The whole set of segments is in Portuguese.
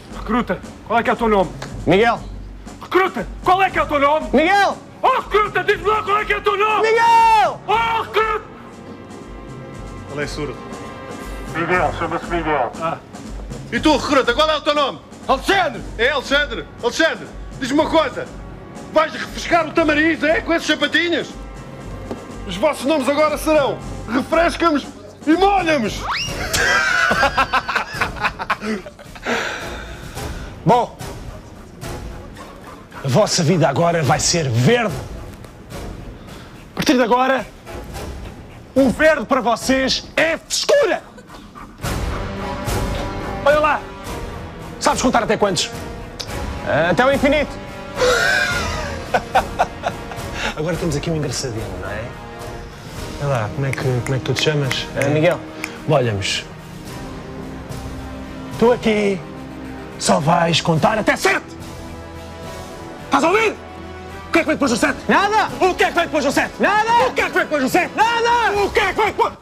Recruta, qual é que é o teu nome? Miguel. Recruta, qual é que é o teu nome? Miguel! Oh, recruta, diz-me lá qual é que é o teu nome! Miguel! Oh, recruta! Ele é surdo. Miguel, chama-se Miguel. E tu, recruta, qual é o teu nome? Alexandre! É Alexandre? Alexandre, diz-me uma coisa. Vais refrescar o tamariz, é? Com esses sapatinhos? Os vossos nomes agora serão Refresca-nos e Molha-nos! Bom, a vossa vida agora vai ser verde. A partir de agora, o verde para vocês é frescura. Olha lá, sabes contar até quantos? Até o infinito. Agora temos aqui um engraçadinho, não é? Olha lá, como é que tu te chamas? Miguel. Olha-nos. Tu aqui só vais contar até 7! Estás a ouvir? O que é que vem depois do 7? Nada! O que é que vem depois do 7? Nada! O que é que vem depois do 7? Nada! O que é que vem depois?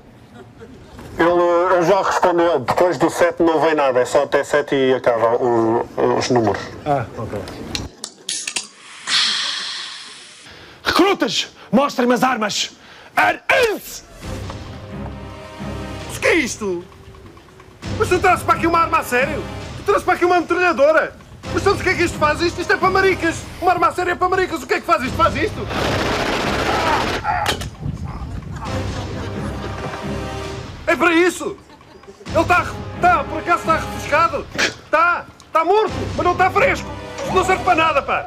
Ele já respondeu, depois do 7 não vem nada, é só até 7 e acaba os números. Ok. Recrutas, mostrem-me as armas! Arms! Mas o que é isto? Mas tu trazes para aqui uma arma a sério? Tu trazes para aqui uma metralhadora? Mas sabes o que é que isto faz? Isto é para maricas! Uma arma a sério é para maricas! O que é que faz isto? Faz isto? É para isso! Ele está, por acaso está refrescado? Está morto, mas não está fresco! Isto não serve para nada, pá!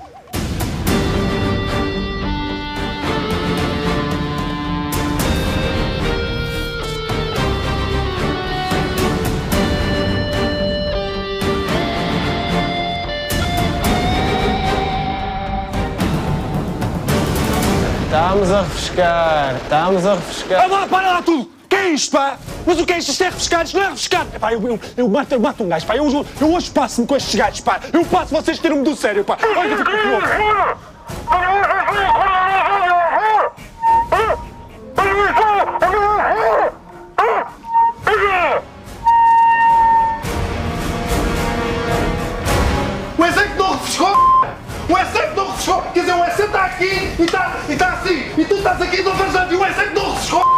Estamos a refrescar, estamos a refrescar. Ah, para lá tudo! O que é isto, pá? Mas o que é isto? Isto é refrescar, isto não é refrescar! Epá, eu mato um gajo, pá. Eu hoje passo-me com estes gajos, pá. Eu passo, vocês tiram-me do sério, pá. Olha, eu fico louco. O exército não refrescou! O exército não refrescou! Quer dizer, o exército está aqui e está assim! E tu estás aqui e não fazes nada! E o exército não refrescou!